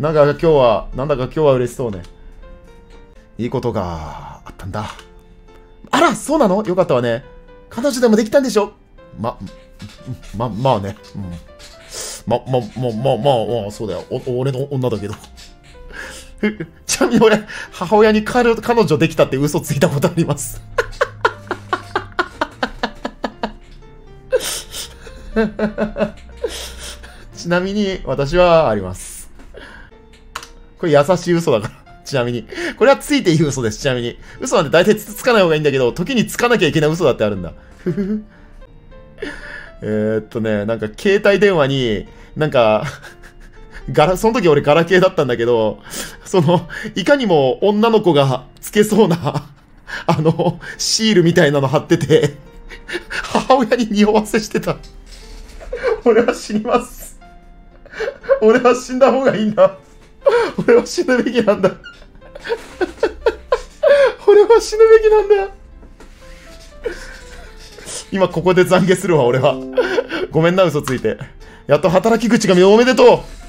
なんだか今日は嬉しそうね。いいことがあったんだ。あら、そうなの？よかったわね。彼女でもできたんでしょ？まあね。うん。まあ、そうだよ。俺の女だけど。ちなみに俺、母親に彼女できたって嘘ついたことあります。ちなみに、私はあります。これ優しい嘘だから。ちなみに。これはついていい嘘です。ちなみに。嘘なんて大体つかない方がいいんだけど、時につかなきゃいけない嘘だってあるんだ。なんか携帯電話に、なんか、その時俺ガラケーだったんだけど、いかにも女の子がつけそうな、シールみたいなの貼ってて、母親に匂わせしてた。俺は死にます。俺は死んだ方がいいんだ。俺は死ぬべきなんだ。俺は死ぬべきなんだ。今ここで懺悔するわ、俺は。ごめんな、嘘ついて。やっと働き口がおめでとう。